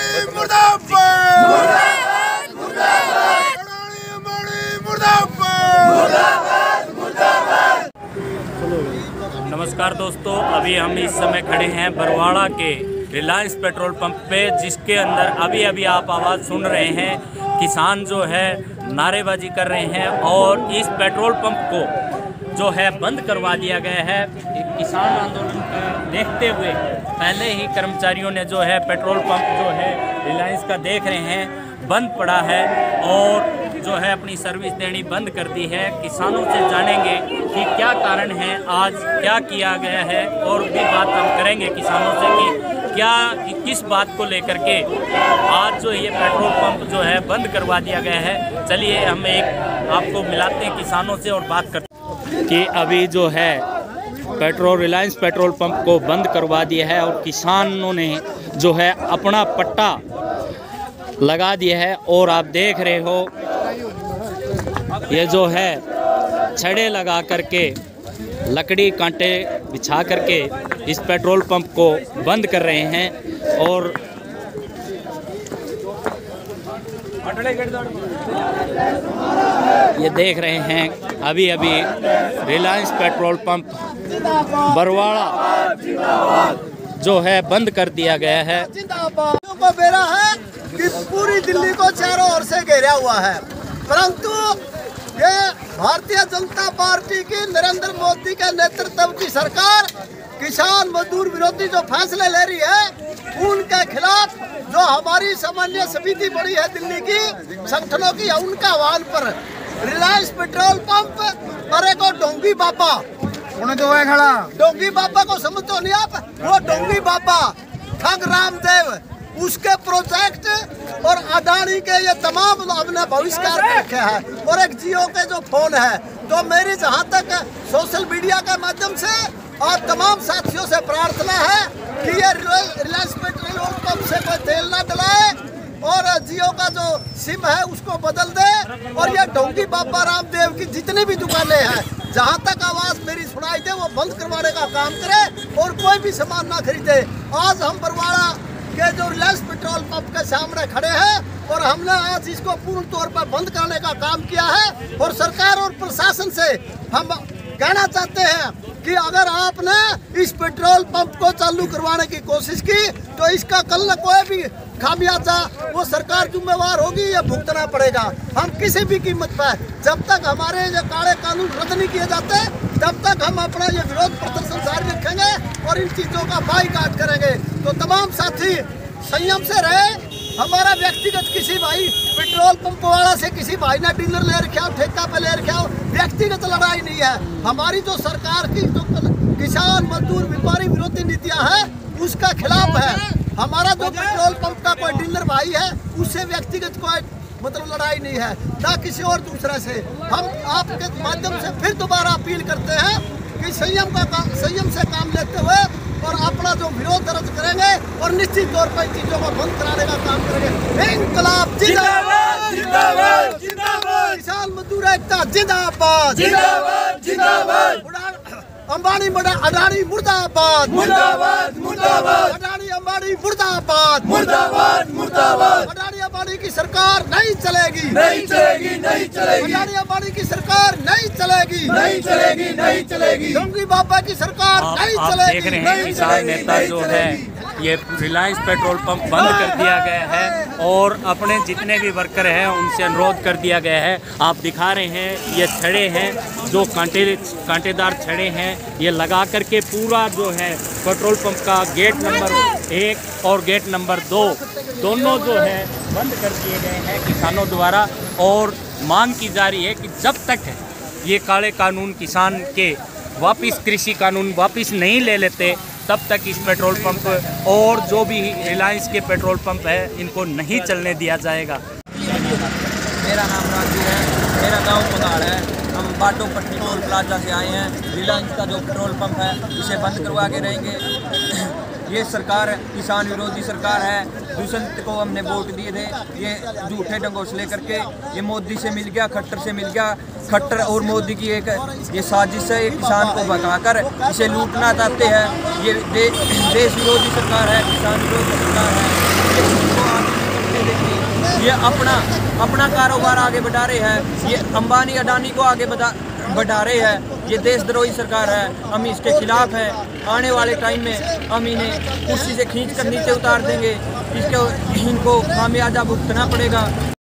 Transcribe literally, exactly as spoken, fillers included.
नमस्कार दोस्तों, अभी हम इस समय खड़े हैं बरवाड़ा के रिलायंस पेट्रोल पंप पे, जिसके अंदर अभी अभी आप आवाज़ सुन रहे हैं। किसान जो है नारेबाजी कर रहे हैं और इस पेट्रोल पंप को जो है बंद करवा दिया गया है। किसान आंदोलन को देखते हुए पहले ही कर्मचारियों ने जो है पेट्रोल पंप जो है रिलायंस का देख रहे हैं बंद पड़ा है और जो है अपनी सर्विस देनी बंद कर दी है। किसानों से जानेंगे कि क्या कारण है, आज क्या किया गया है, और भी बात हम करेंगे किसानों से कि क्या किस बात को लेकर के आज जो ये पेट्रोल पंप जो है बंद करवा दिया गया है। चलिए हम एक आपको मिलाते हैं किसानों से और बात करते हैं कि अभी जो है पेट्रोल रिलायंस पेट्रोल पंप को बंद करवा दिया है और किसानों ने जो है अपना पट्टा लगा दिया है। और आप देख रहे हो ये जो है छड़े लगा करके लकड़ी कांटे बिछा करके इस पेट्रोल पंप को बंद कर रहे हैं। और ये देख रहे हैं अभी अभी रिलायंस पेट्रोल पंप बरवाड़ा जो है बंद कर दिया गया है। को बेरा है कि पूरी दिल्ली को चारों ओर से घेरा हुआ है, परंतु ये भारतीय जनता पार्टी की नरेंद्र मोदी के नेतृत्व की सरकार किसान मजदूर विरोधी जो फैसले ले रही है उनके खिलाफ जो हमारी सामान्य समिति बड़ी है दिल्ली की संगठनों की, उनका आह्वान पर रिलायंस पेट्रोल पंप अरे को डोंगी बाबा उन्हें जो है खड़ा डोंगी बाबा को समझते हो नहीं आप? वो डोंगी बाबा ठग रामदेव उसके प्रोजेक्ट और अडानी के ये तमाम हमने बहिष्कार रखे हैं। और एक जियो के जो फोन है, तो मेरी जहां तक सोशल मीडिया के माध्यम से और तमाम साथियों से प्रार्थना है कि ये रिलायंस पेट्रोल पंप से कोई तेल ना डलाए और जियो का जो सिम है उसको बदल दे। और ये डोंगी बाबा रामदेव की जितनी भी दुकानें हैं, जहां तक आवाज मेरी सुनाई दे वो बंद करवाने का काम करे और कोई भी सामान ना खरीदे। आज हम बरवाड़ा के जो रिलायंस पेट्रोल पंप के सामने खड़े हैं और हमने आज इसको पूर्ण तौर पर बंद करने का काम किया है। और सरकार और प्रशासन से हम कहना चाहते हैं कि अगर आपने इस पेट्रोल पंप को चालू करवाने की कोशिश की तो इसका कल न कोई भी खामियाजा वो सरकार जिम्मेवार होगी, ये भुगतना पड़ेगा। हम किसी भी कीमत पर जब तक हमारे ये काले कानून रद्द नहीं किए जाते तब तक हम अपना ये विरोध प्रदर्शन जारी रखेंगे और इन चीजों का बाइकाट करेंगे। तो तमाम साथी संयम से रहे। हमारा व्यक्तिगत किसी भाई पेट्रोल पंप वाला से किसी भाई ने डीलर ले रखा हो, ठेका पे ले रखा हो, व्यक्तिगत लड़ाई नहीं है। हमारी जो सरकार की जो किसान मजदूर व्यापारी विरोधी नीतियां हैं उसका खिलाफ है। हमारा जो पेट्रोल पंप का कोई डीलर भाई है उससे व्यक्तिगत कोई मतलब लड़ाई नहीं है, ना किसी और दूसरे से। हम आपके माध्यम से फिर दोबारा अपील करते हैं कि संयम का काम संयम से काम लेते हुए और अपना जो विरोध दर्ज करेंगे और निश्चित तौर पर चीजों को बंद कराने का काम करेंगे। इंकलाब जिंदाबाद, जिंदाबाद, जिंदाबाद, किसान मजदूर एकता जिंदाबाद, जिंदाबाद, जिंदाबाद, अंबानी अडानी मुर्दाबाद, मुर्दाबाद, मुर्दाबाद, अडानी अंबानी मुर्दाबाद, मुर्दाबाद, मुर्दाबाद, अडानी अंबानी की सरकार नहीं चलेगी, नहीं चलेगी, नहीं चलेगी, अडानी अंबानी की सरकार नहीं चलेगी, नहीं चलेगी, नहीं चलेगी, डोंगी बाबा की सरकार नहीं चलेगी। देख रहे हैं किसान नेता जो है ये रिलायंस पेट्रोल पंप बंद कर दिया गया है और अपने जितने भी वर्कर हैं उनसे अनुरोध कर दिया गया है। आप दिखा रहे हैं ये छड़े हैं जो कांटे कांटेदार छड़े हैं, ये लगा करके पूरा जो है पेट्रोल पंप का गेट नंबर एक और गेट नंबर दो दोनों जो है बंद कर दिए गए हैं किसानों द्वारा। और मांग की जा रही है कि जब तक ये काले कानून किसान के वापस कृषि कानून वापस नहीं ले लेते तब तक इस पेट्रोल पंप और जो भी रिलायंस के पेट्रोल पंप है इनको नहीं चलने दिया जाएगा। मेरा नाम राजवीर है, मेरा गांव कुनाड़ है। हम बाटो पट्टी टोल प्लाजा से आए हैं। रिलायंस का जो पेट्रोल पंप है इसे बंद करवा के रहेंगे। ये सरकार किसान विरोधी सरकार है। दुष्यंत को हमने वोट दिए थे, ये झूठे ढंगों लेकर के ये मोदी से मिल गया, खट्टर से मिल गया। खट्टर और मोदी की एक ये साजिश है, एक किसान को भगाकर इसे लूटना चाहते हैं। ये दे, देश विरोधी सरकार है, किसान विरोधी सरकार है। ये अपना अपना कारोबार आगे बढ़ा रहे हैं, ये अंबानी अडानी को आगे बढ़ा बढ़ा रहे हैं। ये देशद्रोही सरकार है, हम इसके खिलाफ हैं। आने वाले टाइम में हम इन्हें कुर्सी से खींच कर नीचे उतार देंगे, इसको इनको खामियाजा भुगतना पड़ेगा।